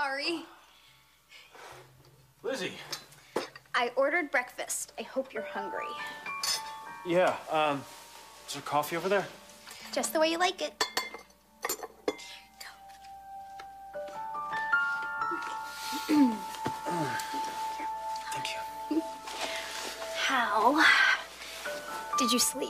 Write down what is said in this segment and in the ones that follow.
sorry. Lizzie. I ordered breakfast. I hope you're hungry. Yeah, is there coffee over there? Just the way you like it. Thank you. How did you sleep?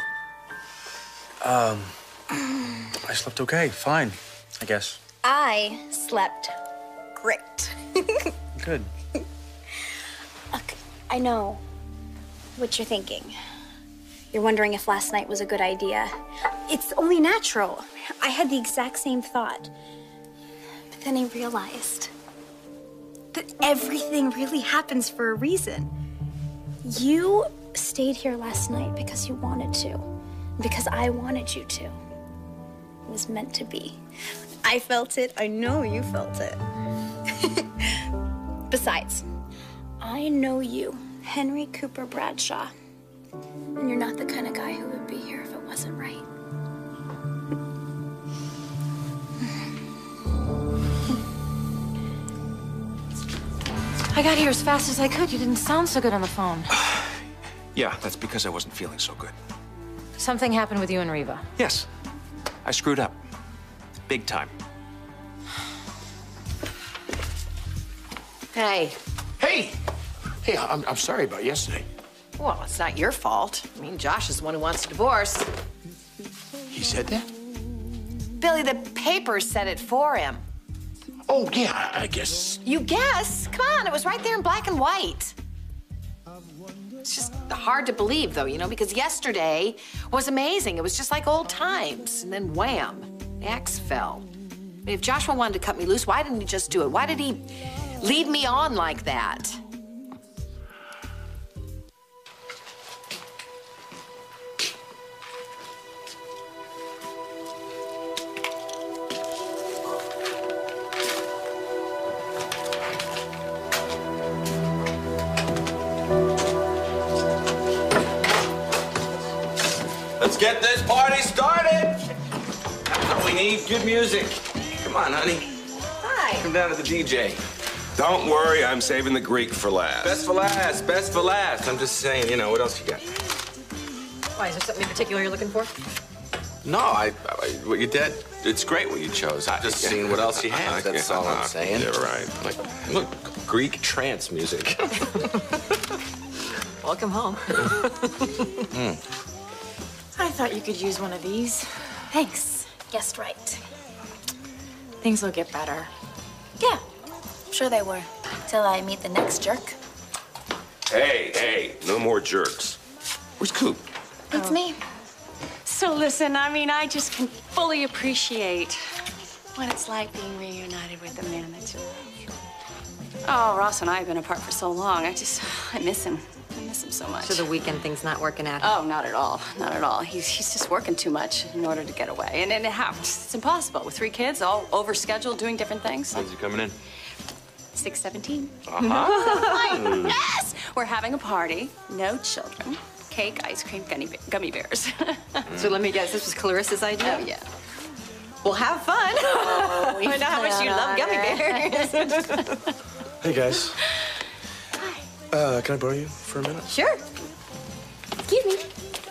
I slept okay, fine, I guess. I slept great. Good. Look, I know what you're thinking. You're wondering if last night was a good idea. It's only natural. I had the exact same thought. But then I realized that everything really happens for a reason. You stayed here last night because you wanted to, because I wanted you to. It was meant to be. I felt it. I know you felt it. Besides, I know you, Henry Cooper Bradshaw. And you're not the kind of guy who would be here if it wasn't right. I got here as fast as I could. You didn't sound so good on the phone. Yeah, that's because I wasn't feeling so good. Something happened with you and Reva. Yes, I screwed up. Big time. Hey. Hey! Hey, I'm sorry about yesterday. Well, it's not your fault. I mean, Josh is the one who wants a divorce. He said that? Billy, the papers said it for him. Oh, yeah, I guess. You guess? Come on, it was right there in black and white. It's just hard to believe, though, you know, because yesterday was amazing. It was just like old times. And then wham, the axe fell. I mean, if Joshua wanted to cut me loose, why didn't he just do it? Why did he lead me on like that? Let's get this party started. That's what we need, good music. Come on, honey. Hi. Come down to the DJ. Don't worry, I'm saving the Greek for last. Best for last, best for last. I'm just saying, you know, what else you got? Why, is there something in particular you're looking for? No, what you did, it's great what you chose. I'm just seeing what else you have. That's all I'm saying. Yeah, right. Like, look, Greek trance music. Welcome home. I thought you could use one of these. Thanks. Guessed right. Things will get better. Yeah, sure they were. Till I meet the next jerk. Hey, no more jerks. Where's Coop? It's me. So listen, I mean, I just can fully appreciate what it's like being reunited with the man that you love. Oh, Ross and I have been apart for so long. I miss him. I miss him so much. So the weekend thing's not working out? Oh, not at all. Not at all. He's just working too much in order to get away. And it happens. It's impossible. With 3 kids, all overscheduled, doing different things. When's he coming in? 6/17. Uh-huh. Yes! We're having a party. No children. Cake, ice cream, gummy bears. So let me guess, this was Clarissa's idea? Oh, yeah. Well, have fun. Oh, I know how much you love gummy bears. Hey, guys. Hi. Can I borrow you for a minute? Sure. Excuse me.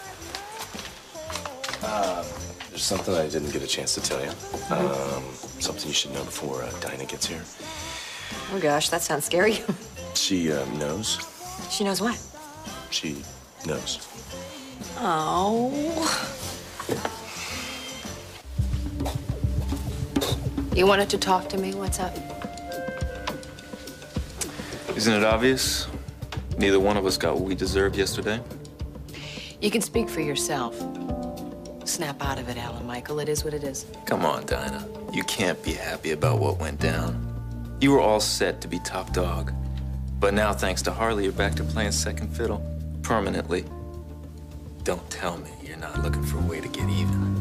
There's something I didn't get a chance to tell you. Something you should know before Dinah gets here. Oh, gosh, that sounds scary. She knows. She knows what? She knows. Oh. You wanted to talk to me? What's up? Isn't it obvious? Neither one of us got what we deserved yesterday. You can speak for yourself. Snap out of it, Alan Michael. It is what it is. Come on, Dinah. You can't be happy about what went down. You were all set to be top dog. But now, thanks to Harley, you're back to playing second fiddle. Permanently. Don't tell me you're not looking for a way to get even.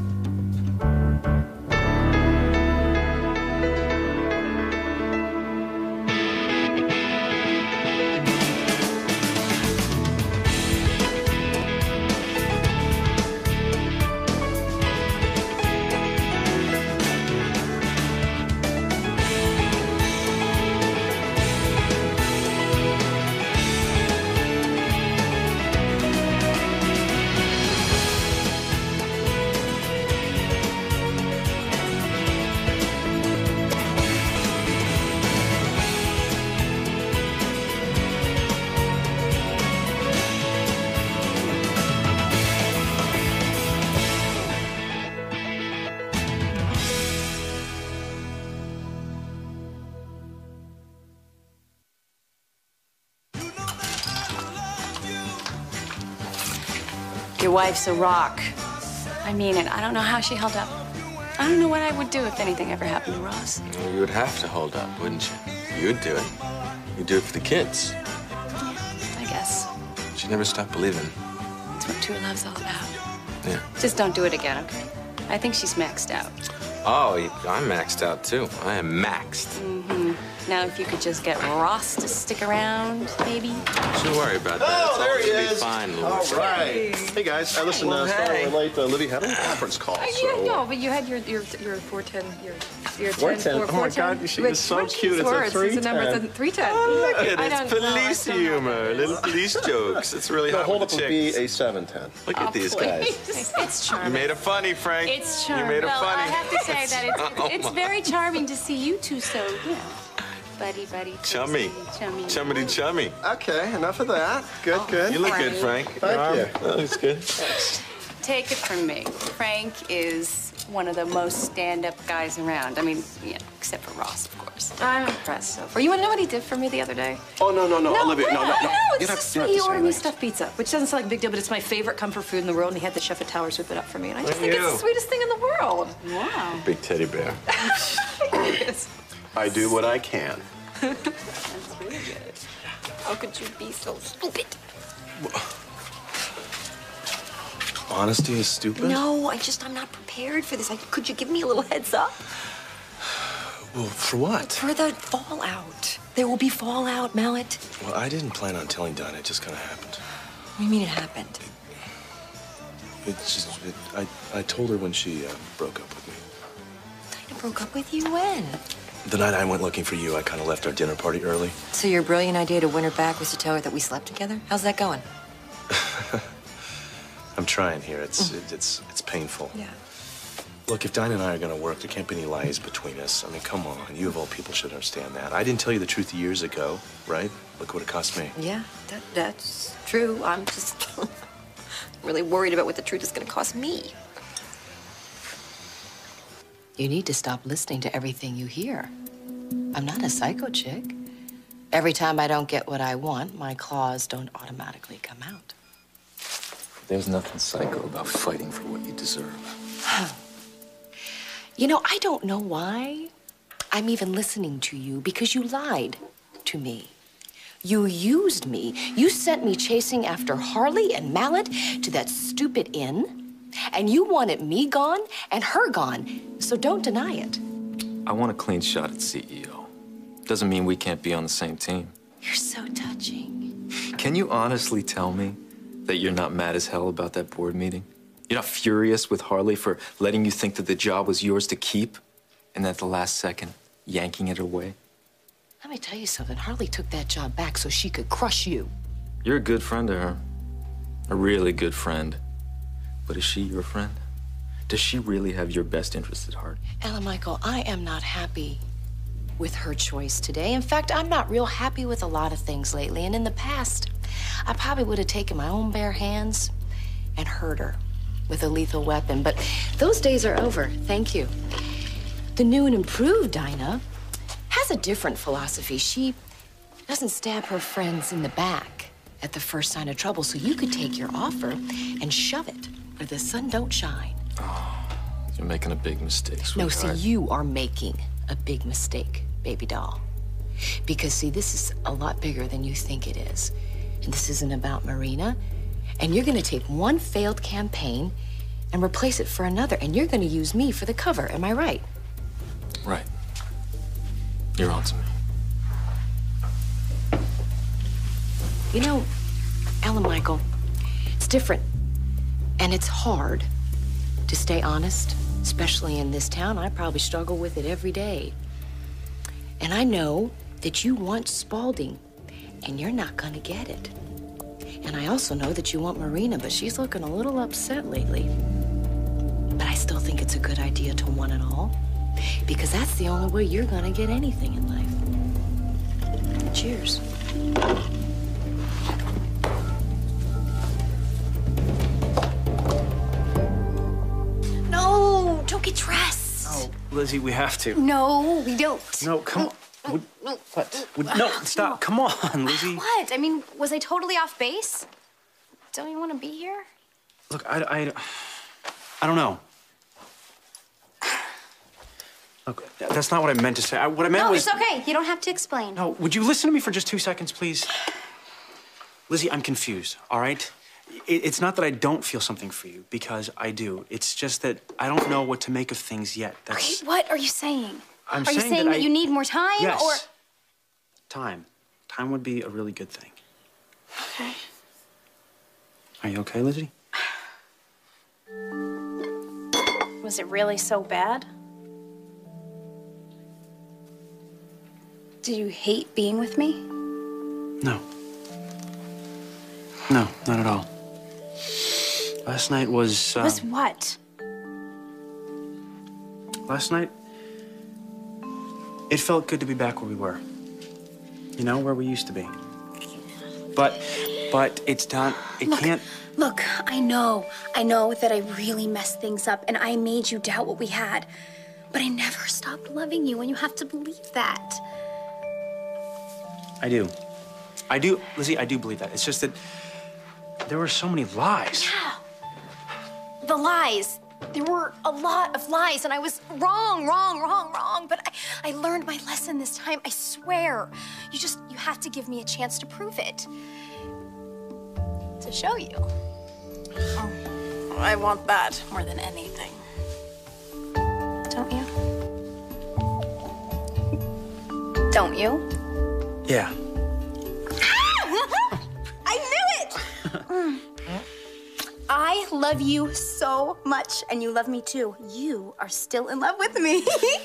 Your wife's a rock. I mean it. I don't know how she held up. I don't know what I would do if anything ever happened to Ross. Well, you would have to hold up, wouldn't you? You'd do it. You'd do it for the kids. I guess. She never stopped believing. That's what true love's all about. Yeah. Just don't do it again, okay? I think she's maxed out. Oh, I'm maxed out, too. I am maxed. Mm-hmm. Now, if you could just get Ross to stick around, maybe. Don't worry about that. Oh, it's there all he gonna be is. fine, Louis. All right. Hey, guys. Listen, sorry we're late. Libby had a conference call, so... No, but you had your 410, your 410. Oh, my God, she is so cute. It's a 310. It's a number, it's a 310. Look at I it. It's don't know. police humor. Little police jokes. It's really hot hold with up the would be chicks. a 710. Look at these guys. It's charming. You made a funny, Frank. It's charming. You made a well, funny. I have to say that Oh, it's my. very charming to see you two so, you know, buddy, Chummy. chummy. Chummy chummy. Okay, enough of that. Good, good. You look good, Frank. Thank you. That looks good. Take it from me. Frank is one of the most stand-up guys around. I mean, yeah, except for Ross, of course. I'm impressed so far. You want to know what he did for me the other day? Oh, no, Olivia, no. It's just sweet. He ordered me stuffed pizza, which doesn't sound like a big deal, but it's my favorite comfort food in the world, and he had the chef at Towers whip it up for me, and I just think it's the sweetest thing in the world. Wow. Big teddy bear. Yes. I do what I can. That's really good. How could you be so stupid? Honesty is stupid? No, I'm not prepared for this. Could you give me a little heads up? Well, for what? For the fallout. There will be fallout, Mallet. Well, I didn't plan on telling Dinah. It just kind of happened. What do you mean it happened? I told her when she broke up with me. Dinah broke up with you when? The night I went looking for you, I kind of left our dinner party early. So your brilliant idea to win her back was to tell her that we slept together? How's that going? I'm trying here. It's painful. Yeah. Look, if Dinah and I are going to work, there can't be any lies between us. I mean, come on. You of all people should understand that. I didn't tell you the truth years ago, right? Look what it cost me. Yeah, that's true. I'm just really worried about what the truth is going to cost me. You need to stop listening to everything you hear. I'm not a psycho chick. Every time I don't get what I want, my claws don't automatically come out. There's nothing psycho about fighting for what you deserve. You know, I don't know why I'm even listening to you, because you lied to me. You used me. You sent me chasing after Harley and Mallet to that stupid inn, and you wanted me gone and her gone, so don't deny it. I want a clean shot at CEO. Doesn't mean we can't be on the same team. You're so touching. Can you honestly tell me that you're not mad as hell about that board meeting? You're not furious with Harley for letting you think that the job was yours to keep, and at the last second, yanking it away? Let me tell you something. Harley took that job back so she could crush you. You're a good friend to her. A really good friend. But is she your friend? Does she really have your best interest at heart? Ella Michael, I am not happy with her choice today. In fact, I'm not real happy with a lot of things lately. And in the past, I probably would have taken my own bare hands and hurt her with a lethal weapon. But those days are over. Thank you. The new and improved Dinah has a different philosophy. She doesn't stab her friends in the back at the first sign of trouble. So you could take your offer and shove it where the sun don't shine. Oh, you're making a big mistake, No, sweetheart. see, you are making a big mistake, baby doll. Because, see, this is a lot bigger than you think it is. And this isn't about Marina. And you're gonna take one failed campaign and replace it for another. And you're gonna use me for the cover, am I right? Right. You're on to me. You know, Ella Michael, it's different. And it's hard to stay honest, especially in this town. I probably struggle with it every day. And I know that you want Spaulding, and you're not gonna get it. And I also know that you want Marina, but she's looking a little upset lately. But I still think it's a good idea to want it all, because that's the only way you're gonna get anything in life. Cheers. No, don't get dressed. Oh, Lizzie, we have to. No, we don't. No, come on. What? No, stop. Come on, Lizzie. What? I mean, was I totally off base? Don't you want to be here? Look, I don't know. Look, that's not what I meant to say. What I meant was... No, it's okay. You don't have to explain. No, would you listen to me for just 2 seconds, please? Lizzie, I'm confused, all right? It's not that I don't feel something for you, because I do. It's just that I don't know what to make of things yet. Okay, what are you saying? Are you saying that you need more time, yes. or...? Time. Time would be a really good thing. Okay. Are you okay, Lizzie? Was it really so bad? Did you hate being with me? No. No, not at all. Last night was... Was what? Last night, it felt good to be back where we were. You know, where we used to be. But it's done. Can't... Look, I know that I really messed things up and I made you doubt what we had. But I never stopped loving you, and you have to believe that. I do. Lizzie, I do believe that. It's just that there were so many lies. Yeah. The lies. There were a lot of lies, and I was wrong. But I learned my lesson this time, I swear. You have to give me a chance to prove it. To show you. Oh, I want that more than anything. Don't you? Don't you? Yeah. I knew it! I love you so much, and you love me too. You are still in love with me.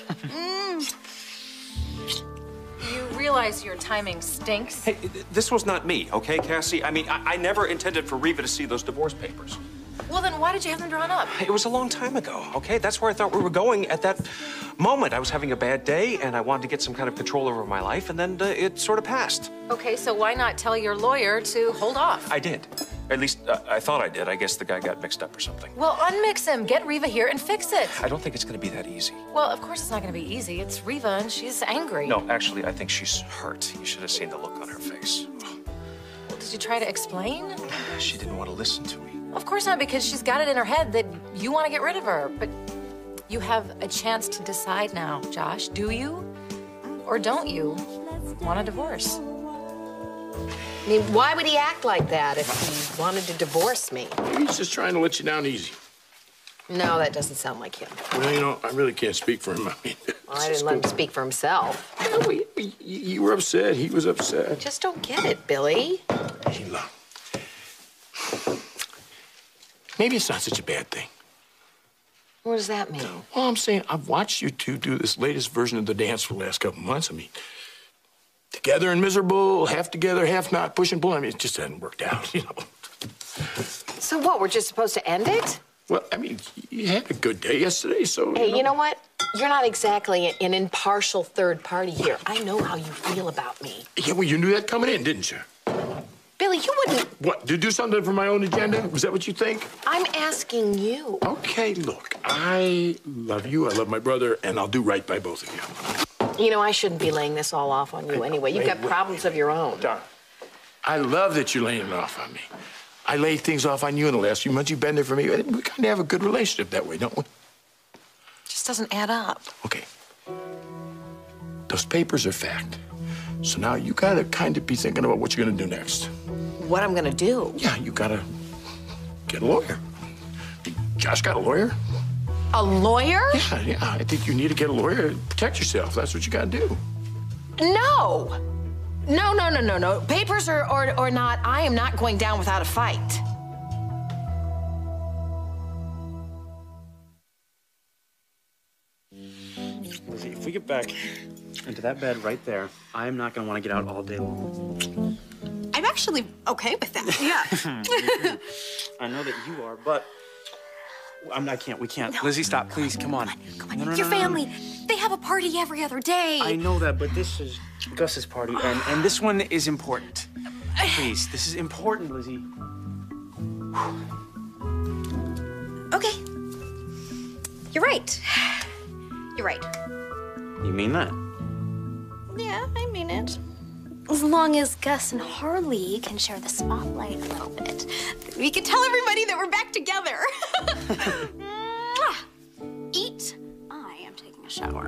You realize your timing stinks? Hey, this was not me, okay, Cassie? I mean, I never intended for Reva to see those divorce papers. Well, then why did you have them drawn up? It was a long time ago, okay? That's where I thought we were going at that moment. I was having a bad day, and I wanted to get some kind of control over my life, and then it sort of passed. Okay, so why not tell your lawyer to hold off? I did. At least, I thought I did. I guess the guy got mixed up or something. Well, unmix him. Get Reva here and fix it. I don't think it's going to be that easy. Well, of course it's not going to be easy. It's Reva, and she's angry. No, actually, I think she's hurt. You should have seen the look on her face. Well, did you try to explain? She didn't want to listen to me. Of course not, because she's got it in her head that you want to get rid of her. But you have a chance to decide now, Josh. Do you or don't you want a divorce? I mean, why would he act like that if he wanted to divorce me? Maybe he's just trying to let you down easy. No, that doesn't sound like him. Well, you know, I really can't speak for him. I mean, Well, I didn't let him speak for himself. Yeah, you were upset. He was upset. I just don't get it, Billy. Hey, look. Maybe it's not such a bad thing. What does that mean? Well, I'm saying I've watched you two do this latest version of the dance for the last couple months. I mean, together and miserable, half together, half not, push and pull. I mean, it just hasn't worked out, you know. So what, we're just supposed to end it? Well, I mean, you had a good day yesterday, so... Hey, you know what? You're not exactly an impartial third party here. I know how you feel about me. Yeah, well, you knew that coming in, didn't you? Billy, you wouldn't... What, to do something for my own agenda? Was that what you think? I'm asking you. Okay, look, I love you, I love my brother, and I'll do right by both of you. You know, I shouldn't be laying this all off on you anyway. You've got problems of your own. Darn. I love that you're laying it off on me. I laid things off on you in the last few months. You've been there for me. We kind of have a good relationship that way, don't we? Just doesn't add up. Okay. Those papers are fact. So now you gotta kind of be thinking about what you're gonna do next. What I'm gonna do? Yeah, you gotta get a lawyer. Josh got a lawyer. A lawyer? Yeah, I think you need to get a lawyer to protect yourself. That's what you gotta do. No. No. Papers or not, I am not going down without a fight. Lizzie, if we get back into that bed right there, I'm not gonna want to get out all day long. I'm actually okay with that. Yeah. I know that you are, but we can't. No. Lizzie, stop, please, come on. Come on, it's your family. They have a party every other day. I know that, but this is Gus's party, and this one is important. Please, this is important, Lizzie. Okay. You're right. You're right. You mean that? Yeah, I mean it. As long as Gus and Harley can share the spotlight a little bit, we can tell everybody that we're back together. Eat. I am taking a shower.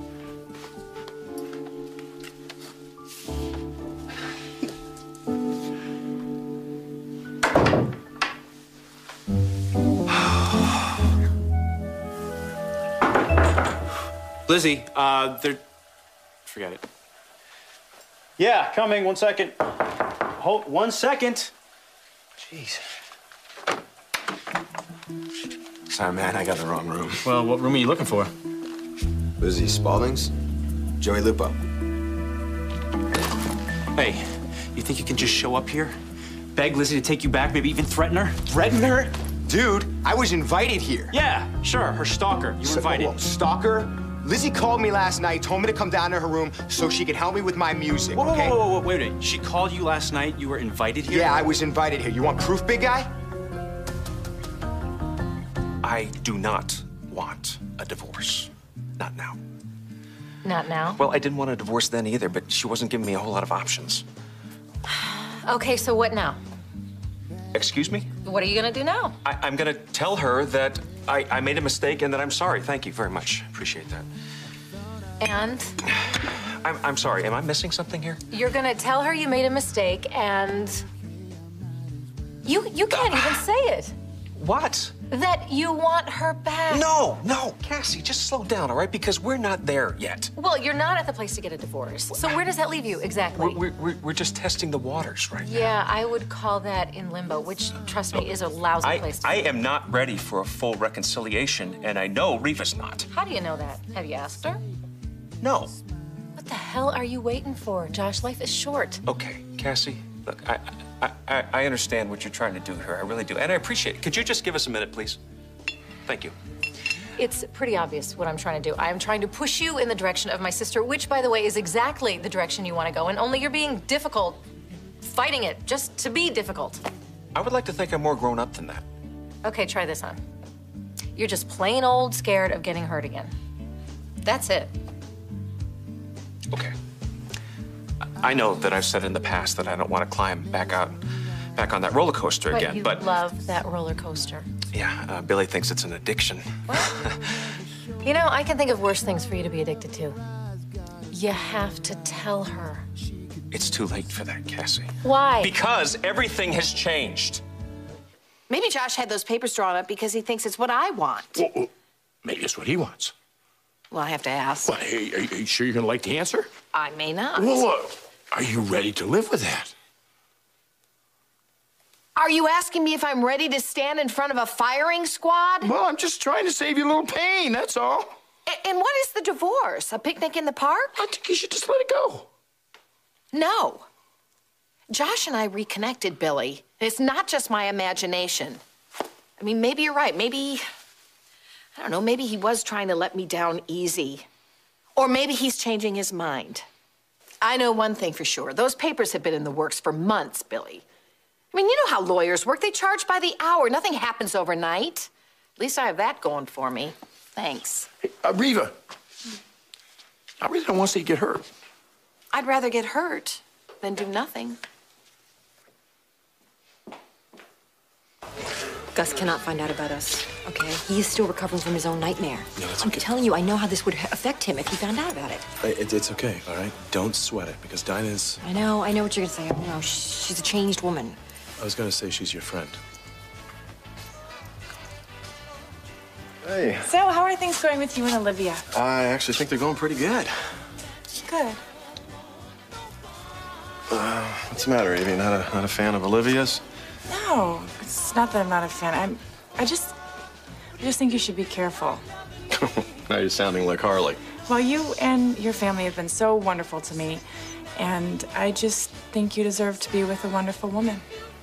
Lizzie, forget it. Yeah, coming. 1 second. Hold 1 second. Jeez. Sorry, man, I got the wrong room. Well, what room are you looking for? Lizzie Spalding's, Joey Lupo. Hey, you think you can just show up here? Beg Lizzie to take you back, maybe even threaten her? Threaten her? Dude, I was invited here. Yeah, sure, her stalker. You were invited. Whoa, stalker? Lizzie called me last night, told me to come down to her room so she could help me with my music, okay? Whoa, wait a minute. She called you last night, you were invited here? Yeah, I was invited here. You want proof, big guy? I do not want a divorce. Not now. Not now? Well, I didn't want a divorce then either, but she wasn't giving me a whole lot of options. Okay, so what now? Excuse me? What are you gonna do now? I'm gonna tell her that I made a mistake and that I'm sorry. Thank you very much. Appreciate that. And? I'm sorry. Am I missing something here? You're gonna tell her you made a mistake and... You can't even say it. What? That you want her back. No, Cassie, just slow down, all right? Because we're not there yet. Well, you're not at the place to get a divorce. So where does that leave you exactly? We're just testing the waters right now. Yeah, I would call that in limbo, which, trust me, is a lousy place to be. I am not ready for a full reconciliation, and I know Reva's not. How do you know that? Have you asked her? No. What the hell are you waiting for? Josh, life is short. Okay, Cassie, look, I understand what you're trying to do here. I really do, and I appreciate it. Could you just give us a minute, please? Thank you. It's pretty obvious what I'm trying to do. I am trying to push you in the direction of my sister, which, by the way, is exactly the direction you want to go in, only you're being difficult, fighting it just to be difficult. I would like to think I'm more grown up than that. Okay, try this on. You're just plain old scared of getting hurt again. That's it. Okay. I know that I've said in the past that I don't want to climb back on that roller coaster again, but you love that roller coaster. Yeah, Billy thinks it's an addiction. You know, I can think of worse things for you to be addicted to. You have to tell her. It's too late for that, Cassie. Why? Because everything has changed. Maybe Josh had those papers drawn up because he thinks it's what I want. Well, maybe it's what he wants. Well, I have to ask. Well, hey, are you sure you're gonna like the answer? I may not. Well, are you ready to live with that? Are you asking me if I'm ready to stand in front of a firing squad? Well, I'm just trying to save you a little pain, that's all. And what is the divorce? A picnic in the park? I think you should just let it go. No. Josh and I reconnected, Billy. It's not just my imagination. I mean, maybe you're right. Maybe, I don't know, maybe he was trying to let me down easy. Or maybe he's changing his mind. I know one thing for sure. Those papers have been in the works for months, Billy. I mean, you know how lawyers work. They charge by the hour. Nothing happens overnight. At least I have that going for me. Thanks. Hey, Reva, I really don't want to see you get hurt. I'd rather get hurt than do nothing. Gus cannot find out about us, okay? He is still recovering from his own nightmare. No, it's I'm okay. telling you, I know how this would affect him if he found out about it. It's okay, all right? Don't sweat it, because Dinah's... I know what you're gonna say. You know, she's a changed woman. I was gonna say she's your friend. Hey. So, how are things going with you and Olivia? I actually think they're going pretty good. Good. What's the matter, Evie? Not a fan of Olivia's? No, it's not that I'm not a fan. I just think you should be careful. Now you're sounding like Harley. Well, you and your family have been so wonderful to me, and I just think you deserve to be with a wonderful woman.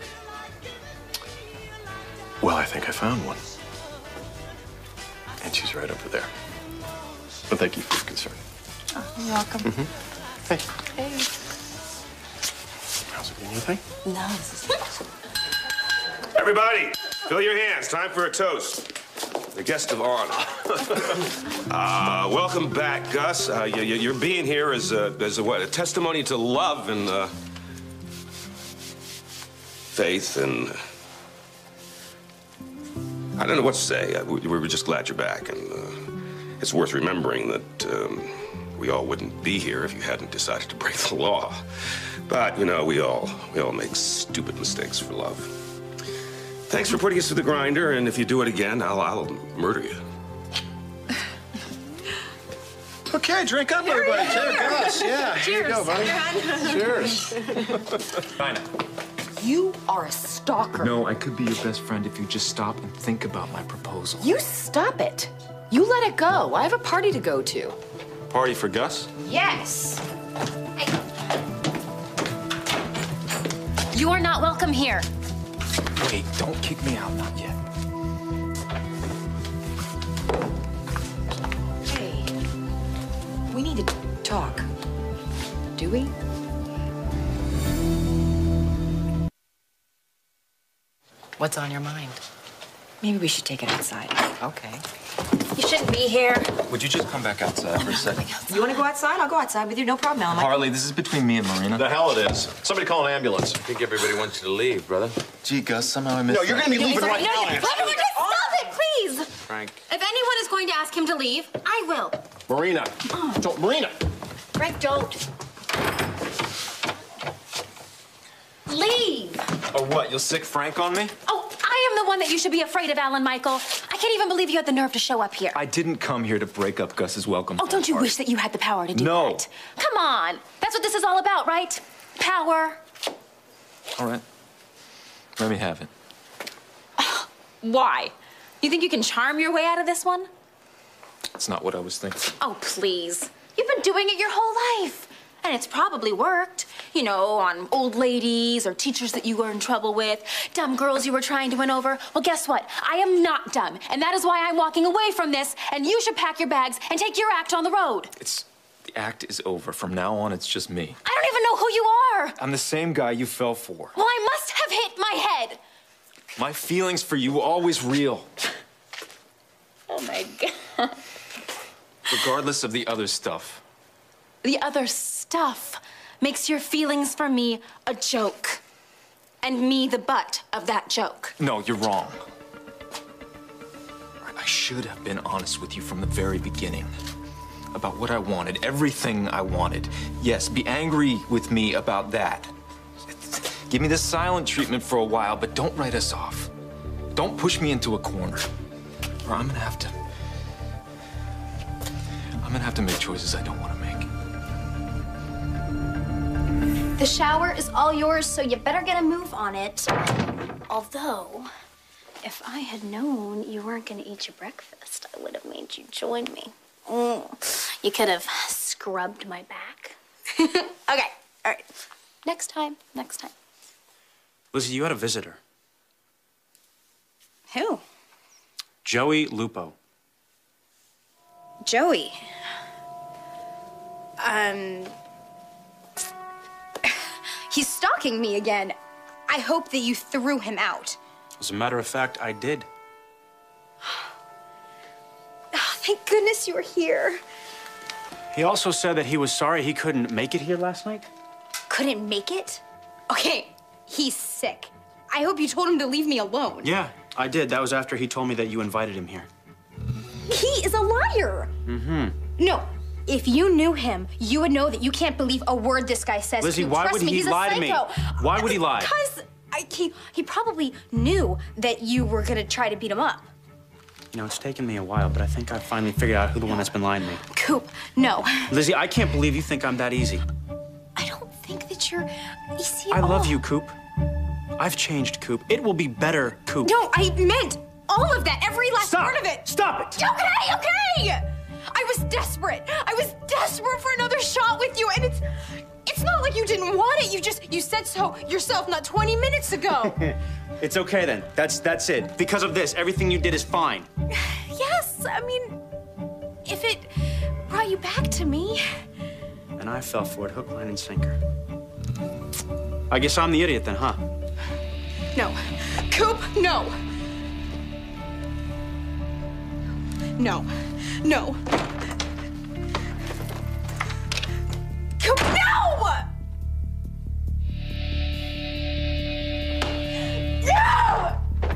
Well, I think I found one. And she's right over there. But thank you for your concern. Oh, you're welcome. Hey. Hey. How's it going, anything? No, this is awesome. Everybody, fill your hands. Time for a toast. the guest of honor. Welcome back, Gus. Your being here is a testimony to love and faith and I don't know what to say. We were just glad you're back, and it's worth remembering that we all wouldn't be here if you hadn't decided to break the law. But you know, we all make stupid mistakes for love. Thanks for putting us through the grinder, and if you do it again, I'll murder you. Okay, drink up, everybody. Cheers, Gus. Yeah, here you go, buddy. Cheers. Dinah. You are a stalker. No, I could be your best friend if you just stop and think about my proposal. You stop it. You let it go. I have a party to go to. Party for Gus? Yes. You are not welcome here. Wait, don't kick me out, not yet. Hey, we need to talk. Do we? What's on your mind? Maybe we should take it outside. Okay. You shouldn't be here. Would you just come back outside for a second? You want to go outside? I'll go outside with you. No problem, Alan. Harley, this is between me and Marina. The hell it is. Somebody call an ambulance. I think everybody wants you to leave, brother. Gee, Gus, somehow I missed No, you're going to be leaving right now. Stop it, please. Frank. If anyone is going to ask him to leave, I will. Marina. Don't, Marina. Frank, don't. Leave. Oh, what? You'll sick Frank on me? Oh, I am the one that you should be afraid of, Alan Michael. I can't even believe you had the nerve to show up here. I didn't come here to break up Gus's welcome. Oh, don't you wish that you had the power to do No. that? Come on. That's what this is all about, right? Power. All right. Let me have it. Why? You think you can charm your way out of this one? That's not what I was thinking. Oh, please. You've been doing it your whole life. And it's probably worked. You know, on old ladies or teachers that you were in trouble with, dumb girls you were trying to win over. Well, guess what? I am not dumb. And that is why I'm walking away from this. And you should pack your bags and take your act on the road. The act is over. From now on, it's just me. I don't even know who you are. I'm the same guy you fell for. Well, I must have hit my head. My feelings for you were always real. Oh, my God. Regardless of the other stuff. The other stuff makes your feelings for me a joke. And me the butt of that joke. No, you're wrong. I should have been honest with you from the very beginning. About what I wanted, everything I wanted. Yes, be angry with me about that. Give me the silent treatment for a while, but don't write us off. Don't push me into a corner. Or I'm gonna have to make choices I don't want to make. The shower is all yours, so you better get a move on it. Although, if I had known you weren't gonna eat your breakfast, I would have made you join me. You could have scrubbed my back. Okay, all right. Next time. Lizzie, you had a visitor. Who? Joey Lupo. Joey. He's stalking me again. I hope that you threw him out. As a matter of fact, I did. Oh, thank goodness you were here. He also said that he was sorry he couldn't make it here last night. Couldn't make it? Okay, he's sick. I hope you told him to leave me alone. Yeah, I did. That was after he told me that you invited him here. He is a liar. Mm-hmm. No, if you knew him, you would know that you can't believe a word this guy says. Lizzie, to you. why Trust would me, he he's a lie to me? psycho. Why would he lie? Because he probably knew that you were gonna try to beat him up. You know, it's taken me a while, but I think I've finally figured out who the one that's been lying to me. Coop, no. Lizzie, I can't believe you think I'm that easy. I don't think that you're easy. I love you, Coop. I've changed, Coop. It will be better, Coop. No, I meant all of that, every last Stop. word of it. Stop it. Okay. I was desperate. I was desperate for another shot with you, and it's not like you didn't want it. You said so yourself not 20 minutes ago. It's okay then. That's it. Because of this, everything you did is fine. Yes, I mean, if it brought you back to me. And I fell for it, hook, line, and sinker. I guess I'm the idiot then, huh? No. Coop, no. No. No. No! No!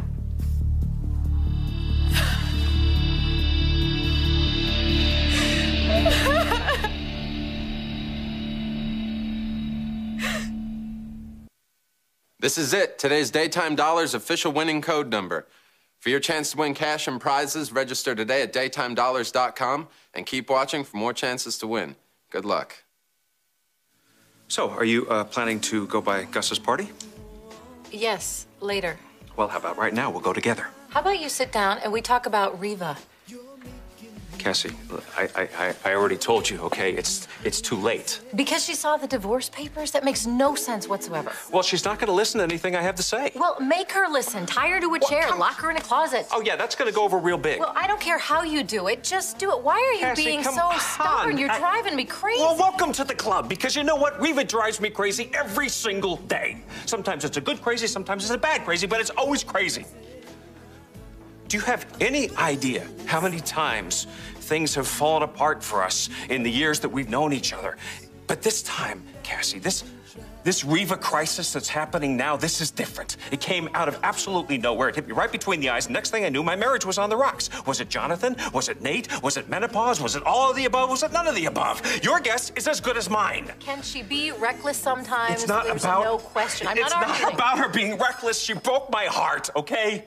This is it. Today's Daytime Dollars official winning code number. For your chance to win cash and prizes, register today at daytimedollars.com and keep watching for more chances to win. Good luck. So, are you planning to go by Gus's party? Yes, later. Well, how about right now? We'll go together. How about you sit down and we talk about Riva? Cassie, I already told you, okay? It's too late. Because she saw the divorce papers? That makes no sense whatsoever. Well, she's not going to listen to anything I have to say. Well, make her listen. Tie her to a chair, lock her in a closet. Oh, yeah, that's going to go over real big. Well, I don't care how you do it. Just do it. Why are you Cassie, being come so on. stubborn? You're driving me crazy. Well, welcome to the club, because you know what? Riva drives me crazy every single day. Sometimes it's a good crazy, sometimes it's a bad crazy, but it's always crazy. Do you have any idea how many times things have fallen apart for us in the years that we've known each other? But this time, Cassie, this Riva crisis that's happening now, this is different. It came out of absolutely nowhere. It hit me right between the eyes. The next thing I knew, my marriage was on the rocks. Was it Jonathan? Was it Nate? Was it menopause? Was it all of the above? Was it none of the above? Your guess is as good as mine. Can she be reckless sometimes? It's not There's about... no question. I'm it's not arguing. not about her being reckless. She broke my heart, okay?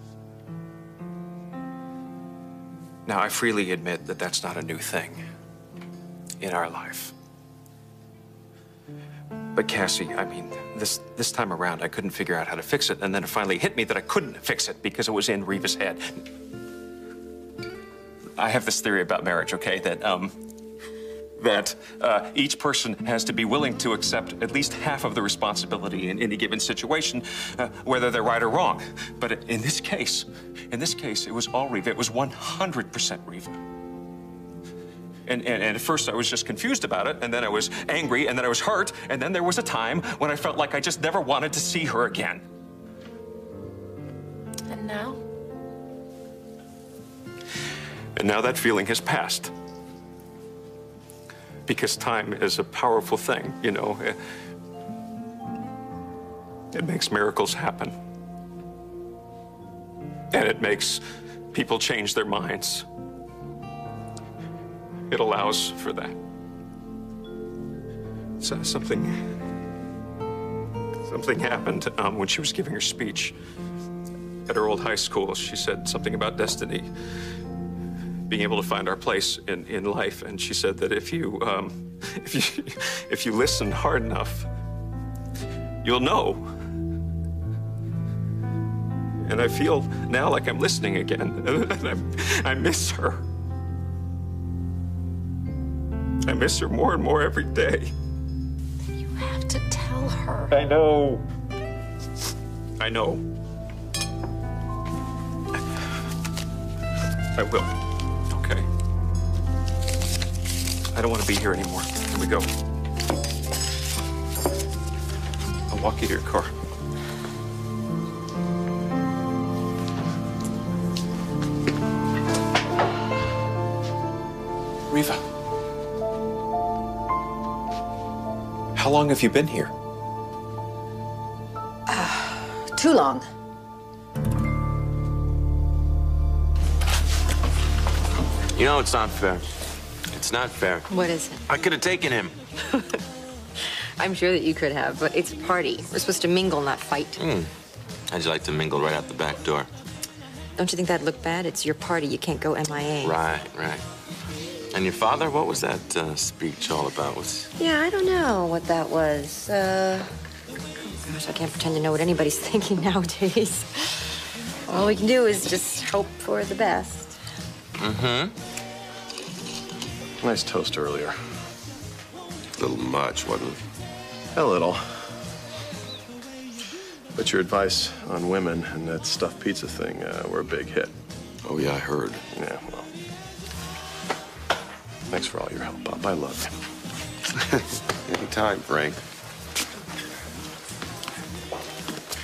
Now, I freely admit that that's not a new thing in our life. But Cassie, I mean, this time around, I couldn't figure out how to fix it, and then it finally hit me that I couldn't fix it because it was in Riva's head. I have this theory about marriage, okay, that each person has to be willing to accept at least half of the responsibility in any given situation, whether they're right or wrong. But in this case, it was all Riva. It was 100% Riva. And at first I was just confused about it, and then I was angry, and then I was hurt, and then there was a time when I felt like I just never wanted to see her again. And now? And now that feeling has passed. Because time is a powerful thing, you know. It makes miracles happen. And it makes people change their minds. It allows for that. So something happened when she was giving her speech at her old high school. She said something about destiny, being able to find our place in life, and she said that if you listen hard enough, you'll know. And I feel now like I'm listening again, and I miss her. I miss her more and more every day. You have to tell her. I know. I know. I will. Okay. I don't want to be here anymore. Here we go. I'll walk you to your car. Riva. How long have you been here? Too long. You know, it's not fair. It's not fair. What is it? I could have taken him. I'm sure that you could have, but it's a party. We're supposed to mingle, not fight. How'd you like to mingle right out the back door? Don't you think that'd look bad? It's your party. You can't go MIA. Right. And your father, what was that speech all about? Yeah, I don't know what that was. Gosh, I can't pretend to know what anybody's thinking nowadays. All we can do is just hope for the best. Nice toast earlier. A little much, wasn't it? A little. But your advice on women and that stuffed pizza thing were a big hit. Oh, yeah, I heard. Yeah, well. Thanks for all your help, Bob. I love you. Anytime, Frank.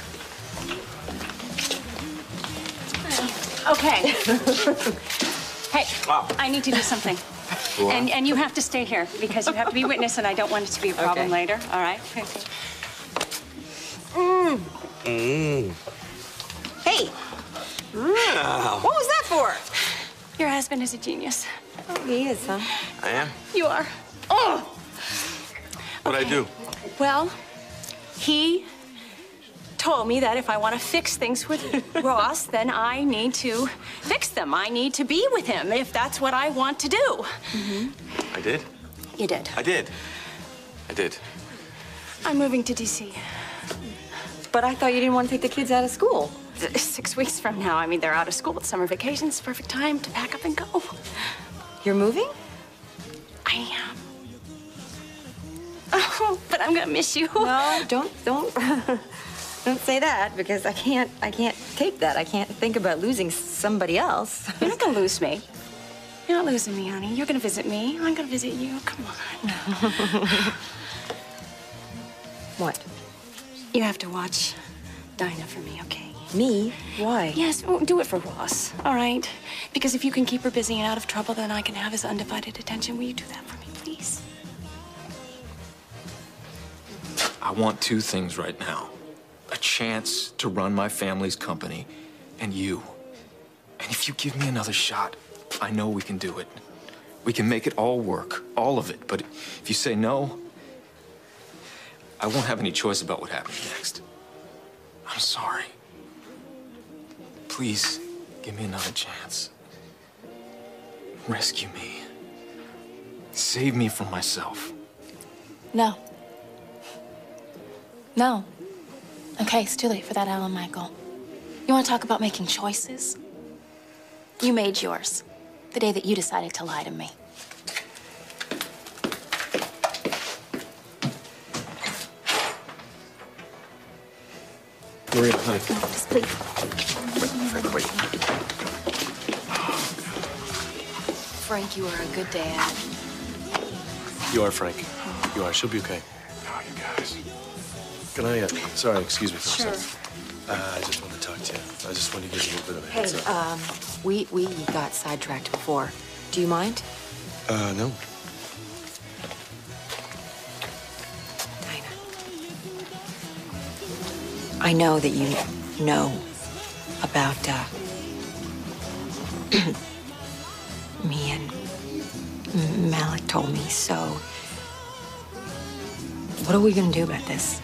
Okay. Hey, I need to do something. What? And you have to stay here because you have to be witness, and I don't want it to be a problem later. All right? Hey. Wow. What was that for? Your husband is a genius. Oh, he is, huh? I am. You are. Oh! What'd I do? Well, he told me that if I want to fix things with Ross, then I need to fix them. I need to be with him if that's what I want to do. I did? You did. I did. I did. I'm moving to D.C. But I thought you didn't want to take the kids out of school. 6 weeks from now. I mean, they're out of school. It's summer vacation. It's the perfect time to pack up and go. You're moving? I am. Oh, but I'm gonna miss you. No, don't don't say that because I can't take that. I can't think about losing somebody else. You're not gonna lose me. You're not losing me, honey. You're gonna visit me. I'm gonna visit you. Come on. What? You have to watch Dinah for me, okay? Me? Why? Yes, well, do it for Ross, all right? Because if you can keep her busy and out of trouble, then I can have his undivided attention. Will you do that for me, please? I want two things right now. A chance to run my family's company, and you. And if you give me another shot, I know we can do it. We can make it all work, all of it. But if you say no, I won't have any choice about what happens next. I'm sorry. Please, give me another chance. Rescue me. Save me from myself. No. No. Okay, it's too late for that, Alan Michael. You want to talk about making choices? You made yours the day that you decided to lie to me. Maria, honey. Just please. Wait. Frank, you are a good dad. You are, Frank. You are. She'll be okay. Oh, you guys. Can I, sorry, excuse me for Sure. a second. I just wanted to talk to you. I just wanted to give you a little bit of a Hey, heads up. we got sidetracked before. Do you mind? No. I know that you know about me and Malik told me, so what are we gonna do about this?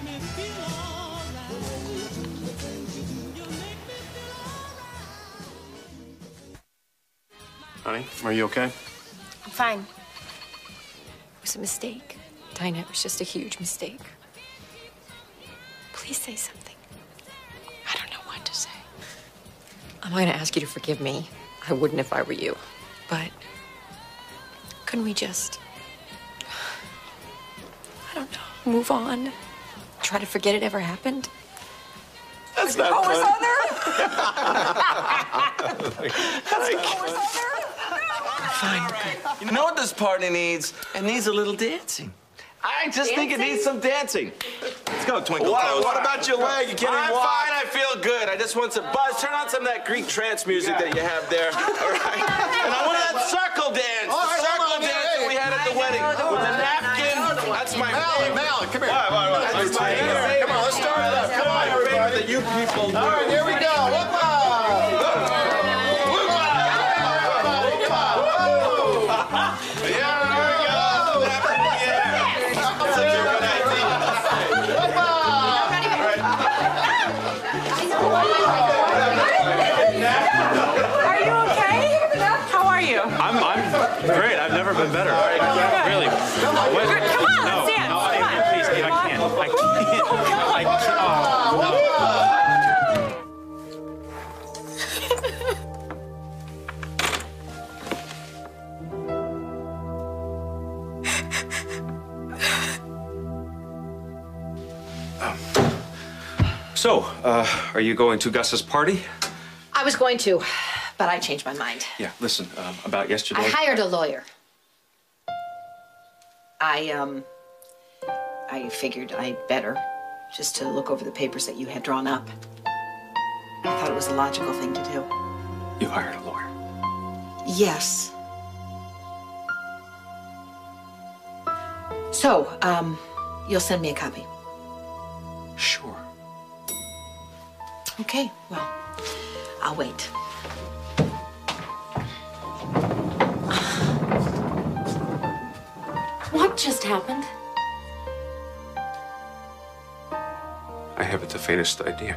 Honey, are you okay? I'm fine. It was a mistake. Dinah, it was just a huge mistake. Please say something. I don't know what to say. I'm not gonna ask you to forgive me. I wouldn't if I were you. But couldn't we just, I don't know, move on? Try to forget it ever happened? That's not funny. You know what this party needs? It needs a little dancing. I just think it needs some dancing. Let's go, Twinkle Toes. What about your leg? You can't even I'm walk. fine. I feel good. I just want some buzz. Turn on some of that Greek trance music that you have there. All right. And I want that circle dance. The circle dance that we had at the wedding with the napkin. That's my favorite. Malik, come here. That's my favorite. Come on, let's start it up. Come on, everybody. That you people do. All right, here we go. Are you okay? How are you? I'm great. I've never been better. Really. Come on, let's dance. No, Come on. please, I can't. I can't. Oh, So, are you going to Gus's party? I was going to, but I changed my mind. Yeah, listen, about yesterday. I hired a lawyer. I figured I'd better just to look over the papers that you had drawn up. I thought it was a logical thing to do. You hired a lawyer. Yes. So, you'll send me a copy? Sure. Okay, well, I'll wait. What just happened? I haven't the faintest idea.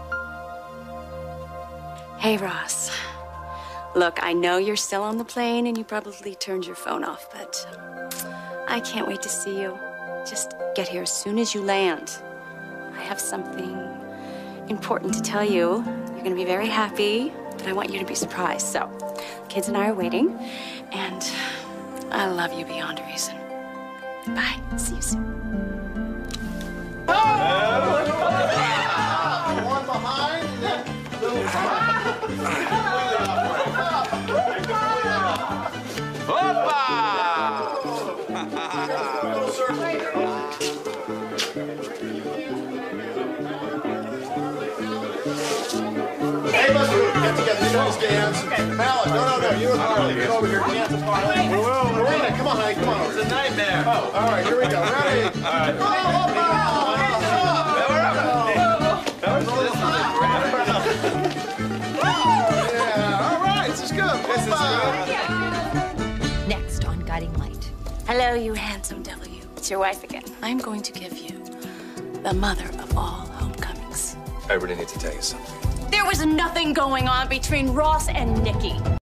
Hey, Ross. Look, I know you're still on the plane and you probably turned your phone off, but I can't wait to see you. Just get here as soon as you land. I have something important to tell you. You're gonna be very happy, but I want you to be surprised. So, the kids and I are waiting, and I love you beyond reason. Bye. See you soon. One behind, and then Hey, let's get together. You guys dance. Mallet, no, you and Harley. Get over here. Dance with Harley. Marina, come on, honey, come on. It's a nightmare. Oh, all right, here we go. Ready? All right. Next on Guiding Light. Hello, you handsome W. It's your wife again. I'm going to give you the mother of all homecomings. I really need to tell you something. There was nothing going on between Ross and Nikki.